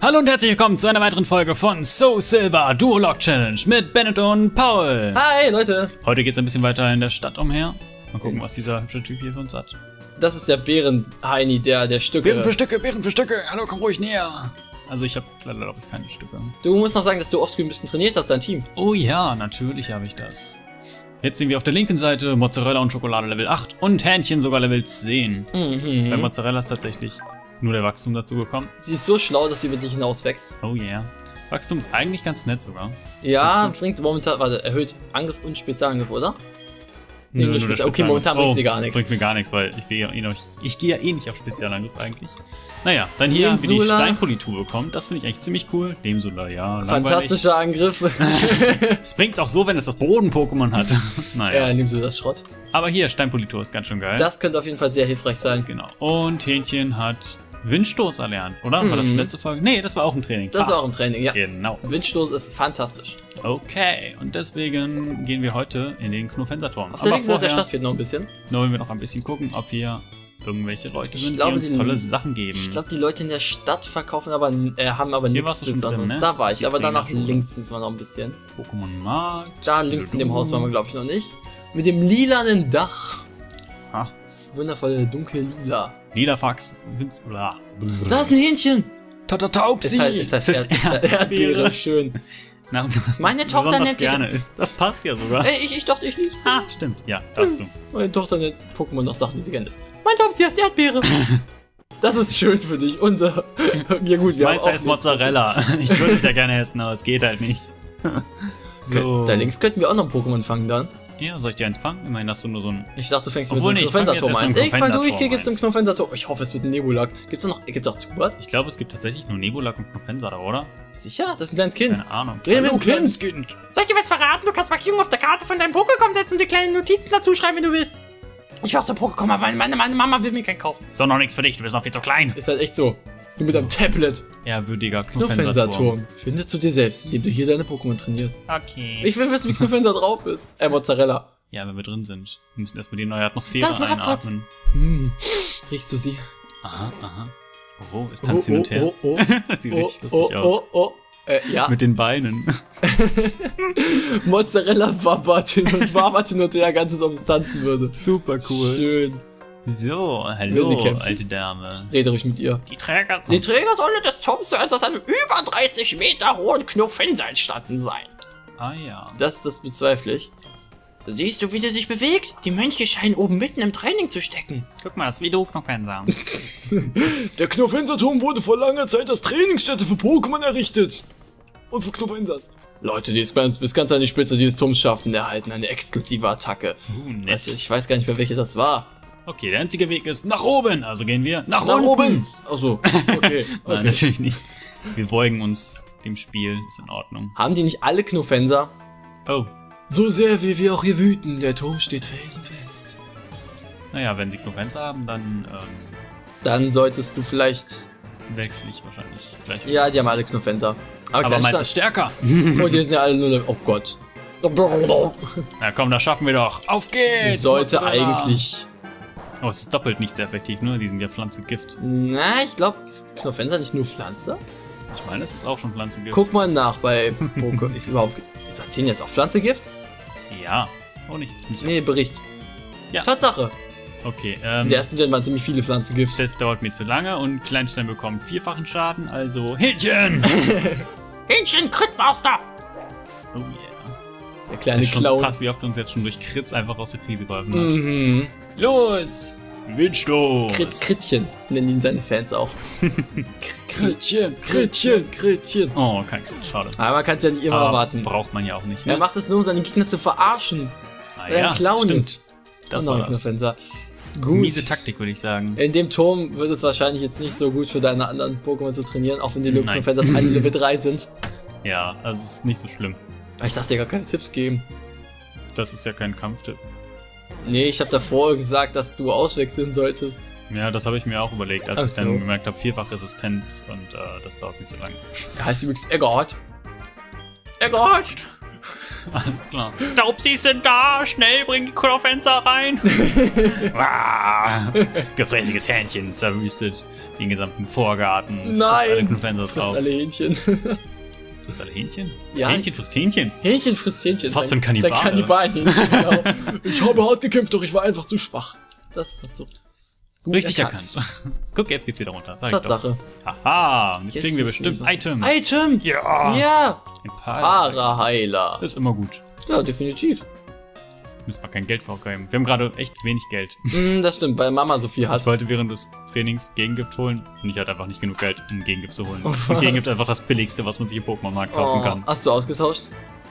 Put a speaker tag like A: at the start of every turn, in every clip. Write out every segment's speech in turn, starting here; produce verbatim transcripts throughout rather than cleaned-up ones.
A: Hallo und herzlich willkommen zu einer weiteren Folge von Soul Silver Duolog Challenge mit Bennett und Paul.
B: Hi Leute.
A: Heute geht es ein bisschen weiter in der Stadt umher. Mal gucken, was dieser hübsche Typ hier für uns hat.
B: Das ist der Bärenheini, der der Stücke.
A: Bären für Stücke, Bären für Stücke. Hallo, komm ruhig näher. Also ich habe leider glaube ich keine Stücke.
B: Du musst noch sagen, dass du offscreen ein bisschen trainiert hast, dein Team.
A: Oh ja, natürlich habe ich das. Jetzt sehen wir auf der linken Seite Mozzarella und Schokolade Level acht und Hähnchen sogar Level zehn. Mhm. Bei Mozzarella ist tatsächlich nur der Wachstum dazu gekommen.
B: Sie ist so schlau, dass sie über sich hinaus wächst.
A: Oh yeah. Wachstum ist eigentlich ganz nett sogar.
B: Ja, bringt momentan, warte, erhöht Angriff und Spezialangriff, oder?
A: Nee,
B: nur
A: nur
B: okay, momentan bringt
A: oh,
B: sie gar nichts.
A: Bringt mir gar nichts, weil ich gehe ja, eh noch, ich gehe ja eh nicht auf Spezialangriff eigentlich. Naja, dann hier haben wir die Steinpolitur bekommen. Das finde ich eigentlich ziemlich cool. Lemsula, ja. Langweilig.
B: Fantastischer Angriff.
A: Es bringt auch so, wenn es das Boden-Pokémon hat. Naja.
B: Ja, Lemsula ist Schrott.
A: Aber hier, Steinpolitur ist ganz schön geil.
B: Das könnte auf jeden Fall sehr hilfreich sein.
A: Genau. Und Hähnchen hat Windstoß erlernt, oder? Mhm. War das die letzte Folge? Nee, das war auch ein Training.
B: Das
A: ah,
B: war auch ein Training, ja.
A: Genau.
B: Windstoß ist fantastisch.
A: Okay, und deswegen gehen wir heute in den Knofenserturm.
B: Auf der linken Seite der Stadt fehlt noch ein bisschen.
A: Nur wollen wir noch ein bisschen gucken, ob hier irgendwelche Leute
B: ich
A: sind,
B: glaube,
A: die uns
B: die,
A: tolle Sachen geben.
B: Ich glaube, die Leute in der Stadt verkaufen, aber äh, haben aber nichts Besonderes.
A: Ne?
B: Da war ich, aber danach links müssen wir noch ein bisschen.
A: Pokémon Markt.
B: Da links in dem Haus waren wir, glaube ich, noch nicht. Mit dem lilanen Dach.
A: Ha.
B: Das ist wundervoll dunkel lila.
A: Lila Fax.
B: Da ist ein Hähnchen.
A: Tatataupsi.
B: Es heißt, es heißt, es heißt Erd Erdbeere. Schön.
A: Na,
B: meine Tochter nennt
A: gerne ist. Das passt ja sogar.
B: Ey, ich, ich dachte, ich liebe.
A: Ah, stimmt. Ja, darfst du.
B: Meine Tochter nennt Pokémon noch Sachen, die sie gerne isst. Mein Topsy heißt Erdbeere. Das ist schön für dich. Unser. Ja gut, wir
A: Meins heißt Mozzarella. Ich würde es ja gerne essen, aber es geht halt nicht.
B: So. Da links könnten wir auch noch ein Pokémon fangen dann.
A: Ja, soll ich dir eins fangen? Immerhin hast du nur so ein...
B: Ich dachte, du fängst mit
A: so
B: einem Knofenserturm eins. Ich fang durch, hier geht's zum Knofenserturm. Ich hoffe, es wird ein Nebulak. Gibt's noch, gibt's auch Zubat?
A: Ich glaube, es gibt tatsächlich nur Nebulak und Knofenser da, oder?
B: Sicher? Das ist ein kleines Kind.
A: Keine Ahnung.
B: Rede mit einem kleines Kind.
C: Soll ich dir was verraten? Du kannst Markierungen auf der Karte von deinem Pokémon setzen und dir kleine Notizen dazu schreiben, wenn du willst. Ich hasse Pokémon, aber meine, meine, meine Mama will mir keinen kaufen.
A: Ist doch noch nichts für dich, du bist noch viel zu klein.
B: Ist halt echt so. Du mit so. Einem Tablet.
A: Ehrwürdiger Knofenserturm.
B: Finde zu dir selbst, indem du hier deine Pokémon trainierst.
A: Okay.
B: Ich will wissen, wie Knofenser drauf ist. Äh, Mozzarella.
A: Ja, wenn wir drin sind. Wir müssen erstmal die neue Atmosphäre
B: das ist
A: einatmen.
B: Hm. Riechst du sie?
A: Aha, aha. Oh, es tanzt hin und her.
B: Oh, oh, oh.
A: Sieht
B: oh,
A: richtig lustig
B: oh,
A: aus.
B: Oh, oh. Äh, ja.
A: Mit den Beinen.
B: Mozzarella wabert hin und wabert hin und her, ganzes ob es tanzen würde.
A: Super cool.
B: Schön.
A: So, hallo, alte Dame.
B: Rede ruhig mit ihr.
C: Die Träger, die Trägersäule des Turms soll aus einem über dreißig Meter hohen Knofenser entstanden sein.
A: Ah ja.
B: Das, das bezweifle ich.
C: Siehst du, wie sie sich bewegt? Die Mönche scheinen oben mitten im Training zu stecken.
A: Guck mal, das ist wie du Knofenser.
B: Der Knofenserturm wurde vor langer Zeit als Trainingsstätte für Pokémon errichtet. Und für Knofensers. Leute, die es bis ganz an die Spitze dieses Turms schaffen, erhalten eine exklusive Attacke.
A: Uh, nett.
B: Also, ich weiß gar nicht mehr, welche das war.
A: Okay, der einzige Weg ist nach oben. Also gehen wir nach,
B: nach
A: unten.
B: oben. Achso, okay. okay.
A: Nein, natürlich nicht. Wir beugen uns dem Spiel. Ist in Ordnung.
B: Haben die nicht alle Knofenser?
A: Oh.
B: So sehr wie wir auch hier wüten, der Turm steht felsenfest.
A: Naja, wenn sie Knofenser haben, dann... Ähm,
B: dann solltest du vielleicht...
A: Wechsle ich wahrscheinlich gleich.
B: Ja, die haben alle Knofenser.
A: Aber, Aber meinst du stärker?
B: Und die sind ja alle nur... Oh Gott.
A: Na komm, das schaffen wir doch. Auf geht's!
B: Sollte Mozzarella. Eigentlich...
A: Oh, es ist doppelt nicht sehr effektiv, ne? Die sind ja Pflanzengift.
B: Na, ich glaube, ist Knofenser nicht nur Pflanze?
A: Ich meine, es ist auch schon Pflanzengift.
B: Guck mal nach bei Pokémon. Ist überhaupt... Ist Arzenien jetzt auch Pflanzengift?
A: Ja. Oh, nicht. nicht
B: nee, Bericht.
A: Ja.
B: Tatsache.
A: Okay, ähm...
B: In der ersten Gen waren ziemlich viele Pflanzengift.
A: Das dauert mir zu lange und Kleinstein bekommt vierfachen Schaden, also Hähnchen!
C: Hähnchen, Critbuster!
A: Oh yeah.
B: Der kleine
A: das ist schon
B: Clown.
A: So krass, wie oft uns jetzt schon durch Crits einfach aus der Krise geholfen hat.
B: Mhm.
A: Los! Windstoß!
B: Krit, Kritchen nennen ihn seine Fans auch. Kritchen, Kritchen, Kritchen.
A: Oh, kein Crit, schade.
B: Aber man kann es ja nicht immer
A: Aber
B: erwarten.
A: Braucht man ja auch nicht, ne?
B: Er macht es nur, um seine Gegner zu verarschen.
A: Ah,
B: weil er
A: ja,
B: ein Clown
A: stimmt.
B: ist.
A: Das
B: Und
A: war
B: noch ein
A: das.
B: Knofenser. Gut.
A: Miese Taktik, würde ich sagen.
B: In dem Turm wird es wahrscheinlich jetzt nicht so gut für deine anderen Pokémon zu trainieren, auch wenn die
A: Nein.
B: Knofensers alle Level drei sind.
A: Ja, also es ist nicht so schlimm.
B: Aber ich dachte dir gar keine Tipps geben.
A: Das ist ja kein Kampftipp.
B: Nee, ich habe davor gesagt, dass du auswechseln solltest.
A: Ja, das habe ich mir auch überlegt, als
B: Ach
A: ich dann
B: so.
A: gemerkt habe, vierfach Resistenz und äh, das dauert mir zu lange.
B: Er heißt übrigens Eggert. Eggert!
A: Alles klar. Taubsis sind da! Schnell, bring die Knofenser rein! Ah, gefräßiges Hähnchen zerwüstet den gesamten Vorgarten.
B: Nein!
A: Frisst alle Knofensers
B: Frisst
A: drauf.
B: alle Hähnchen.
A: Frisst alle Hähnchen?
B: Ja.
A: Hähnchen frisst Hähnchen.
B: Hähnchen frisst Hähnchen.
A: Was für ein
B: Sein-
A: Kannibale.
B: sein Kannibalenhähnchen, genau. Ich habe hart gekämpft, doch ich war einfach zu schwach. Das hast du gut
A: Richtig erkannt. Guck, jetzt geht's wieder runter. Sag ich doch.
B: Tatsache.
A: Haha, jetzt,
B: Jetzt
A: kriegen wir
B: müssen
A: bestimmt
B: wir-
A: Items.
B: Item!
A: Ja.
B: Ja!
A: Ein paar.
B: Paraheiler.
A: Das ist immer gut.
B: Ja, definitiv.
A: Müssen wir kein Geld vorgeben. Wir haben gerade echt wenig Geld.
B: Mm, das stimmt, weil Mama so viel
A: Ich
B: hat.
A: wollte während des Trainings Gegengift holen und ich hatte einfach nicht genug Geld, um Gegengift zu holen.
B: Oh,
A: und
B: was?
A: Gegengift ist einfach das billigste, was man sich im Pokémon-Markt kaufen
B: Oh,
A: kann.
B: hast du ausgetauscht?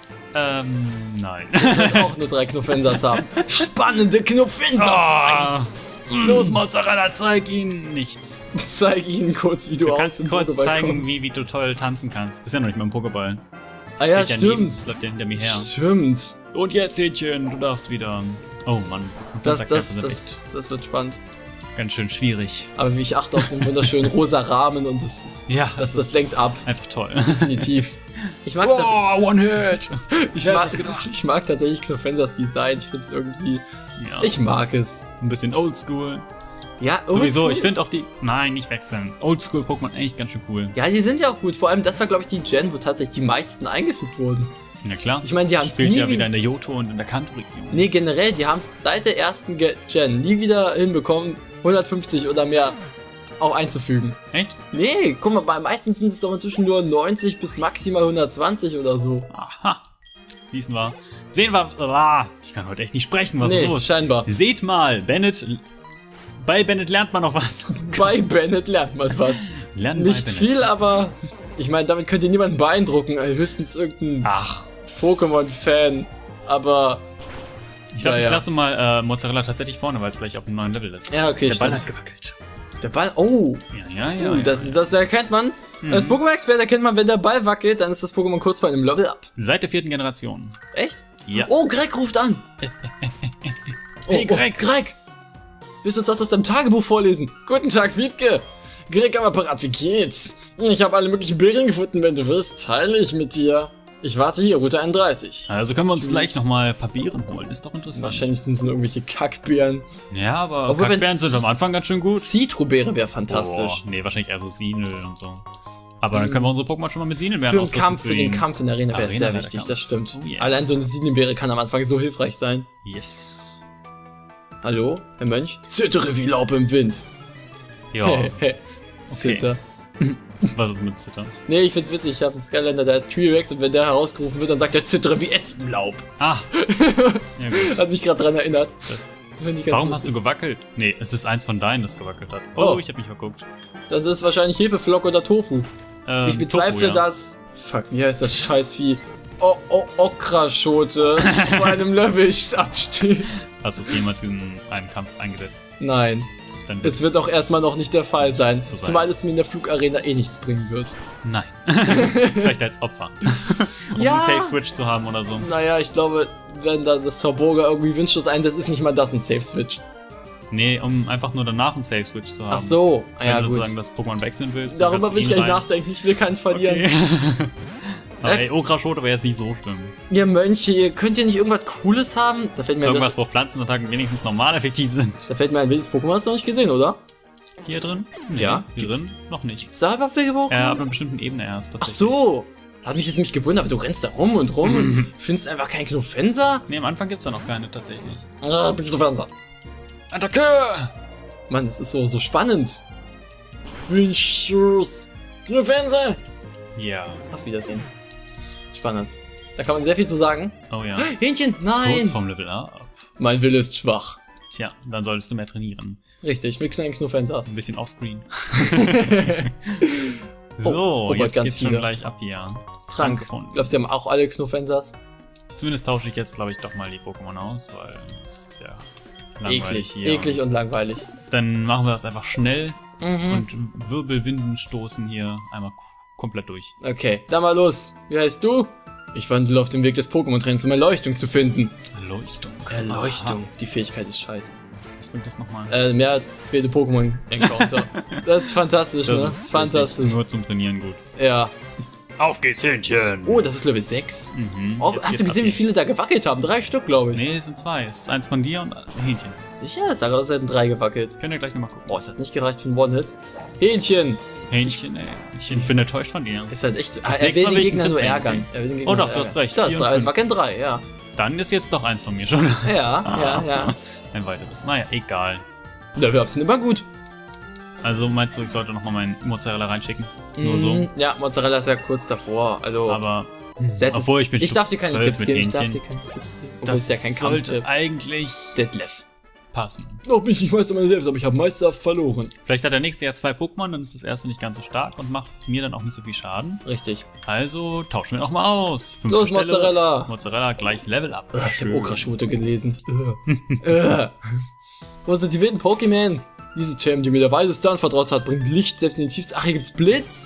A: Ähm, nein.
B: Ich will auch nur drei Knuffensers haben. Spannende
A: Ah.
B: Knuffenser-Fights!
A: Los, Mozzarella, zeig ihnen nichts.
B: Zeig ihnen kurz, wie du,
A: Du
B: aus
A: kannst
B: dem
A: kurz
B: Pokéball
A: zeigen,
B: kommst.
A: wie, wie du toll tanzen kannst. Ist ja noch nicht mal ein Pokéball.
B: Ah ja,
A: Steht neben,
B: stimmt.
A: läuft der hinter mir her.
B: Stimmt.
A: Und jetzt, Hähnchen, du darfst wieder. Oh Mann, diese
B: Das,
A: Konfettenkämpfe
B: das,
A: sind
B: das, das wird spannend.
A: echt ganz schön schwierig.
B: Aber wie ich achte auf den wunderschönen rosa Rahmen und das ist,
A: Ja,
B: das,
A: das
B: das
A: ist
B: lenkt ab.
A: einfach toll.
B: Definitiv. Ich mag, tats
A: Oh, One Hit!
B: ich,
A: wer
B: mag,
A: hätte das gedacht?
B: ich mag tatsächlich Knuffensers Design. Ich finde es irgendwie.
A: Ja,
B: Ich mag
A: das
B: es.
A: ist Ein bisschen oldschool.
B: Ja,
A: Sowieso,
B: oldschool
A: ich finde
B: ist-
A: auch die. Nein, nicht wechseln. Oldschool-Pokémon echt ganz schön cool.
B: Ja, die sind ja auch gut. Vor allem, das war, glaube ich, die Gen, wo tatsächlich die meisten eingefügt wurden.
A: Ja klar.
B: Ich meine, die haben es
A: Spielt
B: nie
A: ja
B: wie-
A: wieder in der Johto und in der Kanto-Region.
B: Nee, generell, die haben es seit der ersten Ge- Gen nie wieder hinbekommen, hundertfünfzig oder mehr auch einzufügen.
A: Echt?
B: Nee, guck mal, bei meistens sind es doch inzwischen nur neunzig bis maximal hundertzwanzig oder so.
A: Aha. Diesen war. Sehen wir. Ah, ich kann heute echt nicht sprechen, was
B: nee,
A: ist los?
B: scheinbar.
A: Seht mal, Bennett. Bei Bennett lernt man noch was.
B: Bei Bennett lernt man was.
A: Lernen bei
B: Nicht
A: Bennett.
B: viel, aber ich meine, damit könnt ihr niemanden beeindrucken. äh, Höchstens irgendein
A: Ach,
B: Pokémon-Fan. Aber
A: ich glaube,
B: Ja,
A: ich
B: ja.
A: lasse mal äh, Mozzarella tatsächlich vorne, weil es gleich auf einem neuen Level ist.
B: Ja, okay,
A: Der Ball
B: stimmt.
A: hat gewackelt.
B: der Ball. Oh,
A: Ja, ja, ja.
B: uh,
A: ja,
B: das,
A: ja.
B: das erkennt man. Als Pokémon-Experte erkennt man, wenn der Ball wackelt, dann ist das Pokémon kurz vor einem Level up.
A: Seit der vierten Generation.
B: Echt?
A: Ja.
B: Oh, Greg ruft an. Oh,
A: Hey, Greg.
B: Oh, Greg. Willst du uns das aus deinem Tagebuch vorlesen? Guten Tag, Wiebke. Greg am Apparat, wie geht's? Ich habe alle möglichen Beeren gefunden. Wenn du willst, teile ich mit dir. Ich warte hier, Route einunddreißig.
A: Also können wir uns
B: Tschüss.
A: gleich nochmal Papieren holen. Ist doch interessant.
B: Wahrscheinlich sind es nur irgendwelche Kackbeeren.
A: Ja, aber
B: Obwohl,
A: Kackbeeren
B: wenn's-
A: sind am Anfang ganz schön gut.
B: Citro-Beere wäre fantastisch.
A: Oh, nee, wahrscheinlich eher so Sinel und so. Aber dann können wir unsere Pokémon schon mal mit Sinelbeeren
B: Für den
A: ausrüsten.
B: Kampf, für den
A: ihn.
B: Kampf in der Arena wäre es
A: Arena
B: sehr
A: wäre der
B: wichtig,
A: Kampf.
B: das stimmt.
A: Oh yeah.
B: Allein so eine Sinenbeere kann am Anfang so hilfreich sein.
A: Yes.
B: Hallo, Herr Mönch? Zittere wie Laub im Wind.
A: Ja,
B: Zitter.
A: was ist mit Zittern?
B: Nee, ich find's witzig, ich habe einen Skylander, der ist T-Rex und wenn der herausgerufen wird, dann sagt er Zittere wie Espenlaub.
A: Ah. Ja, gut.
B: Hat mich gerade dran erinnert.
A: Das,
B: Find ich ganz
A: warum hast du
B: lustig.
A: gewackelt? Nee, es ist eins von deinen, das gewackelt hat. Oh,
B: Oh.
A: ich habe mich verguckt.
B: Das ist wahrscheinlich Hefeflock oder Tofu.
A: Ähm,
B: Ich bezweifle,
A: Tofu, ja.
B: dass... Fuck, wie heißt das Scheißvieh? O o Okraschote vor einem Level absteht.
A: Hast du es jemals in einem Kampf eingesetzt?
B: Nein,
A: Dann
B: es wird auch erstmal noch nicht der Fall sein.
A: so sein.
B: Zumal es mir in der Flugarena eh nichts bringen wird.
A: Nein. Vielleicht als Opfer. Um
B: Ja.
A: einen Safe-Switch zu haben oder so.
B: Naja, ich glaube, wenn da das Torboga irgendwie Windstoß einsetzt, ist nicht mal das ein Safe-Switch.
A: Nee, um einfach nur danach einen Safe-Switch zu haben.
B: Ach so,
A: Wenn
B: ja
A: du
B: gut.
A: sozusagen das Pokémon wechseln willst.
B: Darüber
A: dann
B: will ich
A: kannst
B: gleich
A: du ihn rein-
B: nachdenken, ich will keinen verlieren.
A: Okay. Aber
B: Äh?
A: ey, Okraschote wäre jetzt nicht so schlimm.
B: Ihr Mönche, ihr könnt ihr nicht irgendwas Cooles haben? Da fällt mir ein,
A: Irgendwas,
B: das,
A: wo Pflanzenattacken wenigstens normal effektiv sind.
B: da fällt mir ein wildes Pokémon, hast du noch nicht gesehen, oder?
A: Hier drin? Nee,
B: Ja,
A: Hier
B: gibt's.
A: drin noch nicht.
B: Ist da überhaupt wilde Pokémon?
A: Äh, ab einer bestimmten Ebene erst.
B: Ach
A: tatsächlich.
B: so. Hat mich jetzt nicht gewundert, aber du rennst da rum und rum und findest einfach keinen Knofenser?
A: Nee, am Anfang gibt's da noch keine tatsächlich.
B: Ah, Knofenser.
A: Attacke!
B: Mann, das ist so, so spannend. Windschuss. Knofenser.
A: Ja.
B: Auf Wiedersehen. Spannend. Da kann man sehr viel zu sagen.
A: Oh ja.
B: Hähnchen, nein.
A: Kurz vom Level Up.
B: Mein Wille ist schwach.
A: Tja, dann solltest du mehr trainieren.
B: Richtig, mit kleinen Knofensers.
A: Ein bisschen offscreen.
B: Oh,
A: so,
B: oh,
A: jetzt
B: ganz
A: geht's schon
B: viele.
A: gleich ab hier.
B: Trank.
A: gefunden.
B: Ich glaube, sie haben auch alle Knofensers.
A: Zumindest tausche ich jetzt, glaube ich, doch mal die Pokémon aus, weil es ist ja langweilig
B: Eklig,
A: hier.
B: eklig und langweilig.
A: Dann machen wir das einfach schnell
B: Mhm.
A: und Wirbelwinden stoßen hier einmal k- komplett durch.
B: Okay, dann mal los. Wie heißt du? Ich wandle auf dem Weg des Pokémon-Trainings, um Erleuchtung zu finden.
A: Erleuchtung.
B: Erleuchtung. Die Fähigkeit ist scheiße.
A: Aha. Was bringt das nochmal?
B: Äh, mehr wilde Pokémon-Encounter. Das ist fantastisch, ne?
A: das ist
B: Fantastisch.
A: tatsächlich nur zum Trainieren gut.
B: Ja.
A: Auf geht's, Hähnchen.
B: Oh, das ist Level sechs.
A: Mhm,
B: Oh,
A: jetzt
B: hast
A: geht's
B: du gesehen,
A: ab
B: wie
A: hier.
B: viele da gewackelt haben? Drei Stück, glaube ich.
A: Nee, es sind zwei. Es ist eins von dir und ein Hähnchen.
B: Sicher? Es sah aus, als hätten drei gewackelt.
A: Könnt ihr gleich nochmal gucken.
B: Boah, es hat nicht gereicht für einen One-Hit. Hähnchen!
A: Hähnchen, ey. Ich bin enttäuscht von dir.
B: Ist halt echt so.
A: Das
B: Er
A: nächste
B: will
A: Mal
B: den
A: will ich
B: Gegner
A: einen
B: nur
A: Crit
B: ärgern.
A: senken.
B: Er will den Gegner
A: Oh doch,
B: nur
A: du hast
B: ärgern.
A: recht.
B: Das
A: Vier
B: ist
A: und
B: drei. Es
A: fünf.
B: wackeln drei, ja.
A: Dann ist jetzt doch eins von mir schon.
B: Ja, ja, ja.
A: Ein weiteres. Naja, egal.
B: Level-Ups sind immer gut.
A: Also meinst du, ich sollte nochmal meinen Mozzarella reinschicken? Nur so.
B: Mm, Ja, Mozzarella ist ja kurz davor. Also,
A: Aber,
B: setz es-
A: obwohl ich bin
B: ich darf dir keine
A: zwölf
B: Tipps
A: mit
B: geben. Ich darf
A: Hähnchen.
B: dir keine Tipps geben. Obwohl es
A: Das
B: ja kein
A: sollte
B: Kampftipp.
A: eigentlich
B: Detlef.
A: passen.
B: Noch bin ich nicht Meister meiner selbst, aber ich habe Meisterschaft verloren.
A: Vielleicht hat der nächste ja zwei Pokémon, dann ist das erste nicht ganz so stark und macht mir dann auch nicht so viel Schaden.
B: Richtig.
A: Also tauschen wir noch mal aus. Fünfte
B: Los,
A: Stelle.
B: Mozzarella.
A: Mozzarella gleich Level Up.
B: Ich habe Okraschute gelesen. Äh. Wo sind die wilden Pokémon? Diese Gem, die mir der weise Stern vertraut hat, bringt Licht selbst in die tiefste... Ach, hier gibt's Blitz.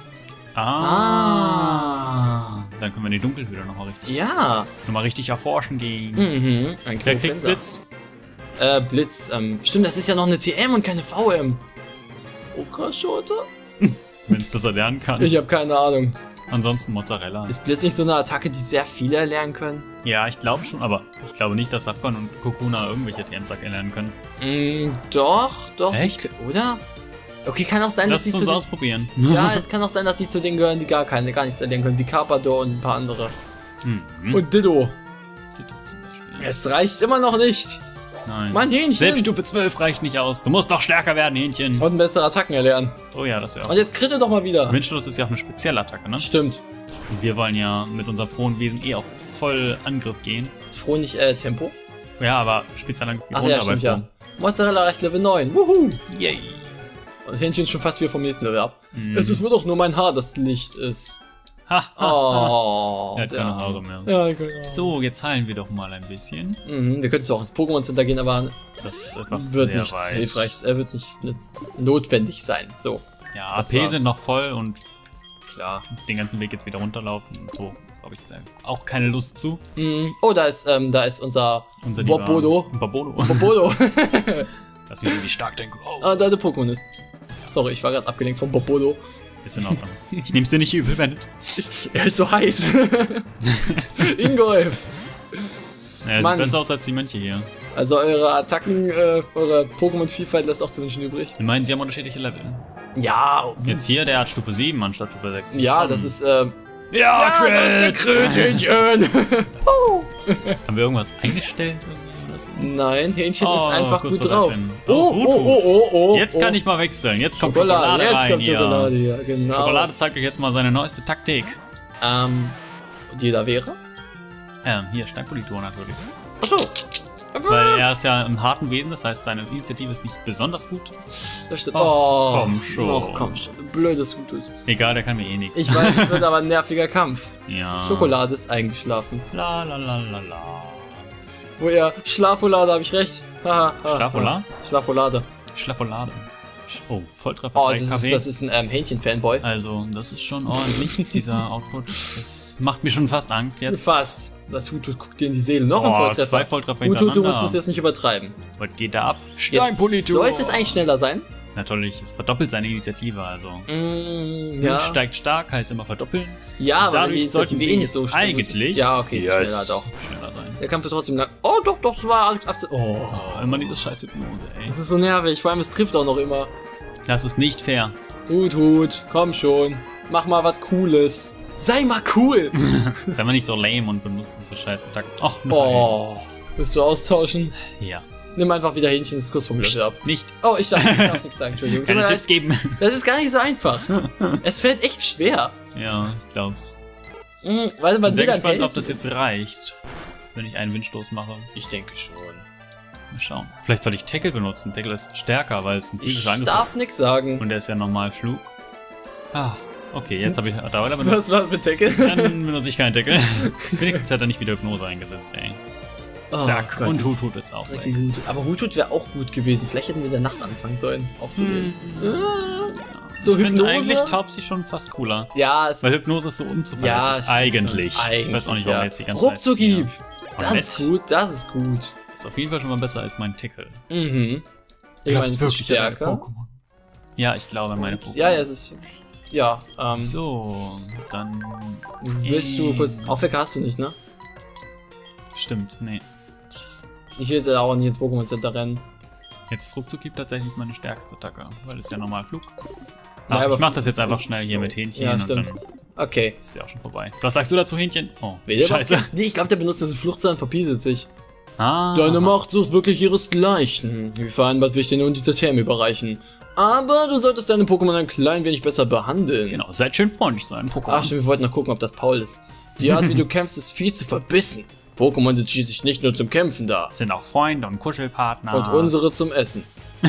A: Ah. Dann können wir in die Dunkelhöhle nochmal richtig,
B: Ja.
A: noch mal richtig erforschen gehen.
B: Mhm. Ein
A: Wer kriegt
B: Knofenser.
A: Blitz?
B: Äh, Blitz. Ähm, stimmt, das ist ja noch eine T M und keine V M. Okraschote?
A: Wenn es das erlernen kann.
B: Ich habe keine Ahnung.
A: Ansonsten Mozzarella.
B: Ist Blitz nicht so eine Attacke, die sehr viele erlernen können?
A: Ja, ich glaube schon, aber ich glaube nicht, dass Safgon und Kokuna irgendwelche T Ms erlernen können.
B: Mm, doch, doch.
A: Echt?
B: Oder? Okay, kann auch sein, dass
A: Lass
B: sie
A: es
B: zu
A: uns
B: den...
A: ausprobieren.
B: Ja, es kann auch sein, dass die zu denen gehören, die gar keine, gar nichts erlernen können. Wie Carpador und ein paar andere.
A: Mhm.
B: Und Ditto.
A: Tito zum Beispiel.
B: Es reicht immer noch nicht.
A: Nein.
B: Mann, Hähnchen.
A: Selbst Stufe zwölf reicht nicht aus. Du musst doch stärker werden, Hähnchen.
B: Und bessere Attacken erlernen.
A: Oh ja, das wäre auch.
B: Und jetzt kritte doch mal wieder.
A: Windstoß ist ja auch eine Spezialattacke, ne?
B: Stimmt.
A: Und wir wollen ja mit unserem frohen Wesen eh auf voll Angriff gehen.
B: Ist froh nicht äh, Tempo?
A: Ja, aber Spezialangriff
B: Ach
A: runter
B: ja, stimmt
A: bei
B: ja.
A: Frohen.
B: Mozzarella reicht Level neun. Wuhu.
A: Yay.
B: Und Hähnchen ist schon fast wieder vom nächsten Level ab.
A: Mhm.
B: Es ist wohl doch nur mein Haar, das Licht ist.
A: Ha, ha, ha.
B: Oh.
A: Er hat
B: der-
A: keine Haare mehr.
B: Ja, genau.
A: So, jetzt heilen wir doch mal ein bisschen.
B: Mhm, wir könnten zwar auch ins Pokémon Center gehen, aber
A: Das ist einfach
B: wird
A: sehr
B: nicht
A: weit.
B: hilfreich. Er wird nicht nütz- notwendig sein. So,
A: Ja, A
B: Das
A: P
B: war's.
A: sind noch voll und
B: klar.
A: den ganzen Weg jetzt wieder runterlaufen. So, habe ich jetzt auch keine Lust zu.
B: Mhm. Oh, da ist, ähm, da ist unser,
A: Unser
B: Bobodo.
A: lieber- Bobodo.
B: Bobodo.
A: Das wissen, wie stark dein oh,
B: Ah, da der Pokémon ist. Sorry, ich war gerade abgelenkt vom Bobodo.
A: ist in Ordnung. Ich nehm's dir nicht übel, Bennett.
B: Er ist so heiß. Ingolf.
A: Ja,
B: Mann.
A: sieht besser aus als die Mönche hier.
B: Also eure Attacken, äh, eure Pokémon-Vielfalt lässt auch zu wünschen übrig.
A: Ich meine, sie haben unterschiedliche Level.
B: Ja,
A: Jetzt hier, der hat Stufe sieben anstatt Stufe sechs.
B: ja,
A: Schon-
B: das ist, ähm...
A: Ja, Crit!
B: Krötchen.
A: Haben wir irgendwas eingestellt? Irgendwie oder so?
B: Nein, Hähnchen
A: Oh,
B: ist einfach
A: kurz
B: gut
A: vor
B: drauf.
A: dreizehn.
B: Oh,
A: Oh,
B: oh,
A: gut,
B: oh, oh, oh.
A: Jetzt
B: oh.
A: kann ich mal wechseln. Jetzt kommt
B: Schokolade,
A: Schokolade,
B: jetzt
A: rein
B: kommt
A: hier.
B: Schokolade, ja, genau.
A: Schokolade zeigt euch jetzt mal seine neueste Taktik.
B: Ähm, die da wäre?
A: Ähm, hier, Steinpolitur natürlich.
B: Achso.
A: Weil er ist ja im harten Wesen, das heißt, seine Initiative ist nicht besonders gut.
B: Das stimmt.
A: Ach,
B: Oh,
A: komm schon.
B: Och, komm schon. Blödes Hutus.
A: Egal, der kann mir eh nichts.
B: Ich weiß, es wird aber ein nerviger Kampf.
A: Ja.
B: Schokolade ist eingeschlafen.
A: La la la la la.
B: Wo er Schlafolade, habe ich recht. Haha, ha,
A: Schlafola?
B: ha. Schlafolade.
A: Schlafolade. Oh, Volltreffer
B: Oh,
A: bei
B: das ist,
A: Kaffee.
B: das ist ein ähm, Hähnchen-Fanboy.
A: Also, das ist schon ordentlich, dieser Output. Das macht mir schon fast Angst jetzt.
B: Fast. Das Hutus guckt dir in die Seele. Noch ein
A: Oh,
B: Volltreffer.
A: zwei Volltreffer
B: Hutu, du
A: hintereinander.
B: musst es jetzt nicht übertreiben.
A: Was geht da ab?
B: Jetzt sollte es eigentlich schneller sein.
A: Natürlich, es verdoppelt seine Initiative, also.
B: Mm,
A: Ja.
B: ja.
A: Steigt stark, heißt immer verdoppeln.
B: Ja, aber wenn
A: Dadurch
B: die
A: sollten
B: Initiative
A: wir
B: eh nicht so
A: jetzt
B: schnell
A: eigentlich-
B: ist. Ja, okay,
A: Yes.
B: schneller doch.
A: Schneller sein.
B: Der Kampf wird trotzdem lang. Oh, doch, doch, das war absolut. Oh.
A: Oh, immer diese scheiß Hypnose, ey.
B: Das ist so nervig, vor allem es trifft auch noch immer.
A: Das ist nicht fair.
B: Hut, Hut, komm schon. Mach mal was Cooles. Sei mal cool.
A: Sei mal nicht so lame und benutzt so scheiß Attacken. Ach, nein.
B: Oh. Willst du austauschen?
A: Ja.
B: Nimm einfach wieder Hähnchen, das ist kurz vom Level ab.
A: Nicht.
B: Oh, ich darf, ich darf nichts sagen, Entschuldigung. Tut mir
A: Keine
B: leid.
A: Tipps geben.
B: Das ist gar nicht so einfach. Es fällt echt schwer.
A: Ja, ich glaub's.
B: Mhm, weil man
A: Bin
B: will
A: sehr
B: dann
A: gespannt,
B: helfen.
A: ob das jetzt reicht, wenn ich einen Windstoß mache.
B: Ich denke schon.
A: Mal schauen. Vielleicht soll ich Tackle benutzen. Tackle ist stärker, weil es ein
B: Ich
A: physischer Angriff
B: darf
A: ist.
B: nichts sagen.
A: Und der ist ja normal Flug. Ah, okay, jetzt habe ich Dauer benutzt.
B: Was war's mit Tackle?
A: Dann benutze ich keinen Tackle. Wenigstens hat er nicht wieder Hypnose eingesetzt, ey.
B: Oh
A: Zack.
B: Gott,
A: und
B: das
A: Hut Hut ist auch
B: Dreckige
A: weg.
B: Hut. Aber Hutut wäre auch gut gewesen. Vielleicht hätten wir in der Nacht anfangen sollen, aufzunehmen. Ah, so
A: Ich finde
B: Hypnose.
A: eigentlich Taubsi schon fast cooler.
B: Ja, es
A: Weil
B: ist-
A: Hypnose ist so unzuverlässig.
B: Ja, stimmt
A: eigentlich.
B: schon.
A: Ich weiß auch nicht, warum
B: ja.
A: jetzt die ganze
B: Ruckzuckhieb.
A: Zeit.
B: Das
A: Ja.
B: ist gut, das ist gut.
A: Das ist auf jeden Fall schon mal besser als mein Tackle.
B: Mhm. Ich
A: glaub,
B: meine, es ist
A: wirklich deine
B: stärker.
A: Pokémon. Ja, ich glaube, meine Pokémon.
B: Ja, ja, es ist. Ja, ähm.
A: So, dann.
B: Willst du kurz. Aufwecker hast du nicht, ne?
A: Stimmt, nee.
B: Ich will jetzt auch nicht ins Pokémon Center rennen.
A: Jetzt ruckzuck gibt tatsächlich meine stärkste Attacke, weil es ja normal Flug.
B: Ja,
A: Ach,
B: aber
A: ich mach das jetzt einfach schnell hier mit Hähnchen
B: Ja,
A: und
B: stimmt.
A: dann
B: Okay.
A: ist ja auch schon vorbei. Was sagst du dazu, Hähnchen? Oh,
B: Will der
A: scheiße.
B: überhaupt- Nee, ich glaube, der benutzt diese Fluchtseil und verpieselt sich.
A: Ah,
B: Deine Macht sucht wirklich ihresgleichen. Wie vereinbart will ich dir nun diese Themen überreichen. Aber du solltest deine Pokémon ein klein wenig besser behandeln.
A: genau, seid schön freundlich sein, Pokémon.
B: Ach, wir wollten noch gucken, ob das Paul ist. Die Art, wie du kämpfst, ist viel zu verbissen. Pokémon sind schließlich nicht nur zum Kämpfen da.
A: Sind auch Freunde und Kuschelpartner.
B: Und unsere zum Essen.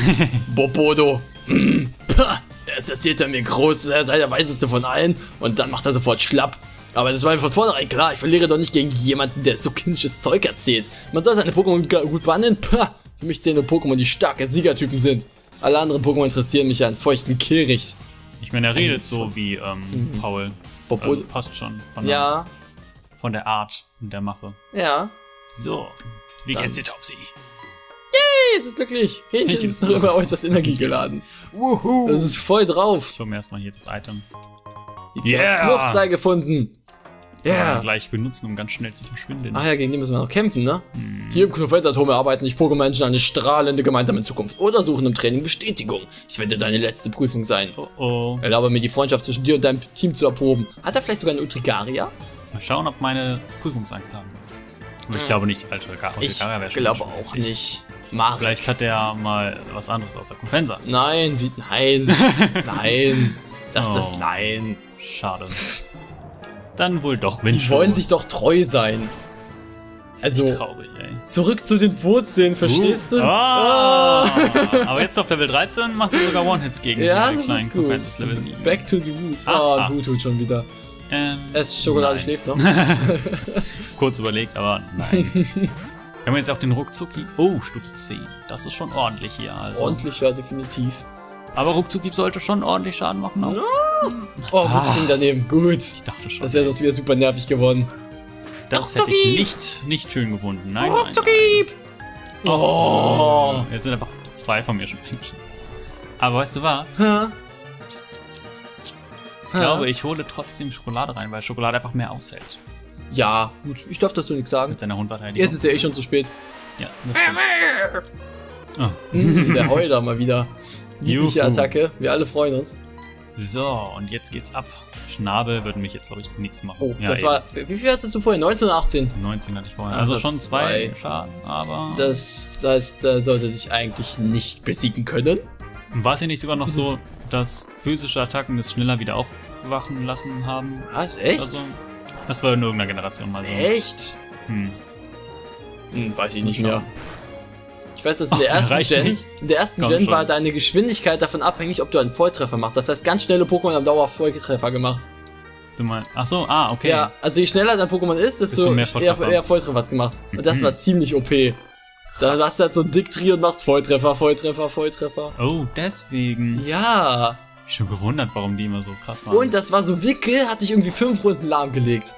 B: Bobodo. Mm, pah, erst erzählt er mir groß, er sei der Weiseste von allen und dann macht er sofort schlapp. Aber das war mir von vornherein klar, ich verliere doch nicht gegen jemanden, der so kindisches Zeug erzählt. Man soll seine Pokémon ga- gut behandeln. Pah, für mich zählen nur Pokémon, die starke Siegertypen sind. Alle anderen Pokémon interessieren mich ja einen feuchten Kehricht.
A: Ich meine, er redet so wie ähm, Paul.
B: Bobo-
A: Also passt schon von der,
B: Ja,
A: von der Art und der Mache.
B: ja.
A: So, wie
B: Dann-
A: geht's dir, Topsy?
B: Hey, es ist glücklich. Hähnchen
A: Hähnchen
B: ist
A: ist
B: darüber äußerst energiegeladen.
A: Wuhu.
B: Das ist voll drauf.
A: Ich hole mir erstmal hier das Item.
B: Die
A: Yeah.
B: Fluchtseil gefunden.
A: Ja.
B: Ja.
A: Gleich benutzen, um ganz schnell zu verschwinden.
B: Ach ja, gegen die müssen wir noch kämpfen, ne? Hier im Knuffelsatom erarbeiten sich Pokémon eine strahlende gemeinsame Zukunft oder suchen im Training Bestätigung. Ich werde deine letzte Prüfung sein.
A: Oh oh.
B: Erlaube mir die Freundschaft zwischen dir und deinem Team zu erproben. Hat er vielleicht sogar einen Utrigaria?
A: Mal schauen, ob meine Prüfungsangst haben. Aber ich glaube nicht, Alter.
B: Ich
A: wäre schon
B: glaube
A: schon
B: auch
A: heftig.
B: nicht. Mach.
A: Vielleicht hat der mal was anderes außer Konfensa.
B: Nein, wie, nein, nein. Das
A: Oh.
B: ist nein.
A: Schade. Dann wohl doch
B: Die
A: Windstoß.
B: wollen sich doch treu sein.
A: Ist
B: also-
A: echt traurig, ey.
B: Zurück zu den Wurzeln, verstehst du?
A: Ah. Aber jetzt auf Level dreizehn macht er sogar One-Hits gegen
B: Ja,
A: die
B: das
A: kleinen
B: ist gut.
A: Confensas Level sieben.
B: Back to the roots.
A: Ah,
B: Ah,
A: ah.
B: gut tut schon wieder.
A: Ähm,
B: Es Schokolade
A: nein.
B: schläft noch.
A: Kurz überlegt, aber nein. Wir haben jetzt auch den Ruckzucki. Oh, Stufe zehn. Das ist schon ordentlich hier. Also.
B: Ordentlicher, definitiv.
A: Aber Ruckzucki sollte schon ordentlich Schaden machen. Auch.
B: Oh, gut,
A: Ah.
B: ging daneben. Gut.
A: Ich dachte schon.
B: Das wäre sonst wieder super nervig geworden.
A: Das hätte ich nicht, nicht schön gefunden. Nein, nein, nein.
C: Ruckzucki!
B: Oh.
A: Jetzt sind einfach zwei von mir schon eingeschnitten. Aber weißt du was?
B: Ha.
A: Ich glaube, ich hole trotzdem Schokolade rein, weil Schokolade einfach mehr aushält.
B: Ja, gut. Ich darf dazu nichts sagen.
A: Mit seiner Hundverteidigung.
B: Jetzt ist ja eh schon zu spät.
A: Ja, das stimmt. Oh.
B: Hm, der heult da mal wieder. Liebliche
A: Juhu.
B: Attacke. Wir alle freuen uns.
A: So, und jetzt geht's ab. Schnabel würde mich jetzt, glaube ich, nichts machen.
B: Oh,
A: ja,
B: das
A: eben.
B: war. Wie viel hattest du vorhin? neunzehn oder achtzehn?
A: neunzehn hatte ich vorher.
B: Ah,
A: Also
B: das
A: schon zwei
B: zwei.
A: Schaden, aber.
B: Das, das, das sollte dich eigentlich nicht besiegen können.
A: War es hier nicht sogar noch so, dass physische Attacken es schneller wieder aufwachen lassen haben?
B: Was? Echt?
A: Also, das war in irgendeiner Generation mal so.
B: Echt?
A: Hm.
B: Hm, weiß ich nicht
A: Schauen.
B: mehr. Ich weiß, dass in der
A: Ach,
B: ersten
A: reicht
B: Gen,
A: nicht.
B: in der ersten
A: Komm
B: Gen
A: schon.
B: war deine Geschwindigkeit davon abhängig, ob du einen Volltreffer machst. Das heißt, ganz schnelle Pokémon haben dauerhaft Volltreffer gemacht.
A: Du mein, ach so, ah, okay.
B: Ja, also je schneller dein Pokémon ist, desto
A: Desto mehr
B: eher,
A: Volltreffer.
B: eher Volltreffer hat's gemacht. Und das
A: Mhm.
B: war ziemlich O P. Dann
A: Krass.
B: hast du halt so ein Dick-Tri und machst Volltreffer, Volltreffer, Volltreffer.
A: Oh, deswegen.
B: Ja.
A: Ich schon gewundert, warum die immer so krass waren.
B: Und das war so Wicke, hat dich irgendwie fünf Runden lahmgelegt.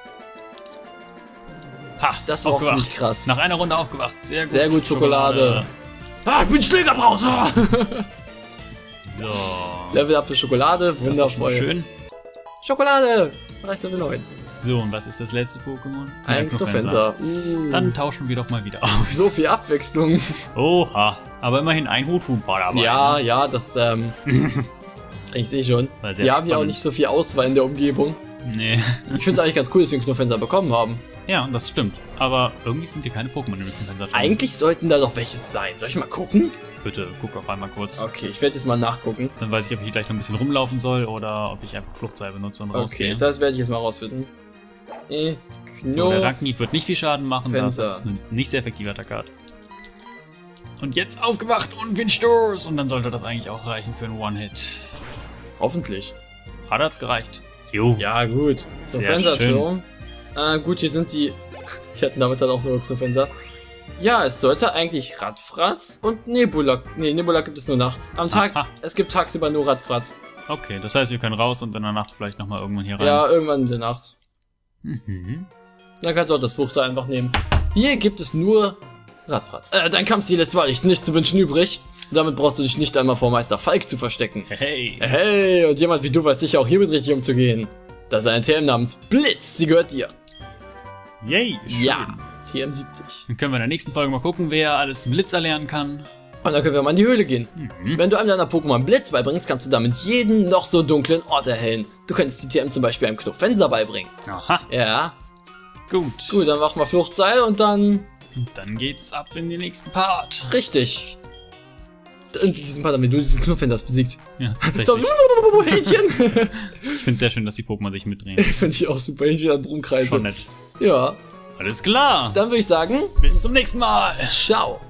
A: ha,
B: Das war auch
A: aufgewacht.
B: ziemlich krass.
A: Nach einer Runde aufgewacht. Sehr gut.
B: Sehr gut, Schokolade. Ah, ich bin Schlägerbrauser!
A: So.
B: Level up für Schokolade,
A: Das ist doch schon mal
B: wundervoll.
A: schön.
B: Schokolade! Reicht Level neun.
A: So, und was ist das letzte Pokémon?
B: Ein
A: Ja,
B: Knofenser. Uh,
A: Dann tauschen wir doch mal wieder aus.
B: so viel Abwechslung.
A: Oha. Aber immerhin ein Huthuhn war dabei.
B: Ja,
A: ne?
B: ja, das, ähm. ich sehe schon.
A: War sehr
B: Die haben ja auch
A: spannend.
B: nicht so viel Auswahl in der Umgebung.
A: Nee.
B: Ich finde es eigentlich ganz cool, dass wir einen Knofenser bekommen haben.
A: Ja, das stimmt. Aber irgendwie sind hier keine Pokémon in dem Kompensation.
B: Eigentlich sollten da doch welche sein. Soll ich mal gucken?
A: Bitte, guck auch einmal kurz.
B: Okay, ich werde jetzt mal nachgucken.
A: Dann weiß ich, ob ich hier gleich noch ein bisschen rumlaufen soll oder ob ich einfach Fluchtseil benutze und
B: Okay,
A: rausgehe.
B: das werde ich jetzt mal rausfinden. Äh,
A: So, der Ragnit wird nicht viel Schaden machen, da es
B: Fenster.
A: auch eine nicht sehr effektive Attacke hat. Und jetzt aufgewacht und Windstoß! Und dann sollte das eigentlich auch reichen für einen One-Hit.
B: Hoffentlich.
A: Hat hat's gereicht? Jo.
B: Ja, gut.
A: Sehr
B: Knofenser
A: schön.
B: schon. Ah, gut, hier sind die. Die hatten damals halt auch nur Knofensers. Ja, es sollte eigentlich Radfratz und Nebula. Nee, Nebula gibt es nur nachts. Am Tag.
A: Aha.
B: Es gibt tagsüber nur Radfratz.
A: Okay, das heißt, wir können raus und in der Nacht vielleicht nochmal irgendwann hier rein.
B: Ja, irgendwann in der Nacht.
A: Mhm.
B: Dann kannst du auch das Fruchtseil einfach nehmen. Hier gibt es nur Radfratz. Äh, dein Kampfstil lässt wahrlich nichts zu wünschen übrig. Damit brauchst du dich nicht einmal vor Meister Falk zu verstecken.
A: Hey.
B: Hey, und jemand wie du weiß sicher auch hiermit richtig umzugehen. Das ist eine T M namens Blitz, sie gehört dir.
A: Yay, schön.
B: Ja, T M siebzig.
A: Dann können wir in der nächsten Folge mal gucken, wer alles Blitz erlernen kann.
B: Und dann können wir mal in die Höhle gehen.
A: Mhm.
B: Wenn du einem deiner Pokémon Blitz beibringst, kannst du damit jeden noch so dunklen Ort erhellen. Du könntest die T M zum Beispiel einem Knofenser beibringen.
A: Aha,
B: Ja,
A: gut.
B: gut, dann machen wir Fluchtseil und dann...
A: Und dann geht's ab in den nächsten Part.
B: Richtig. Und in diesem Part haben wir nur diesen Knofenders besiegt.
A: Ja, tatsächlich.
B: Hähnchen.
A: Ich finde es sehr schön, dass die Pokémon sich mitdrehen.
B: Finde ich auch super. Hähnchen an Brummkreise.
A: Schon nett.
B: Ja,
A: Alles klar.
B: dann würde ich sagen,
A: Bis zum nächsten Mal.
B: ciao.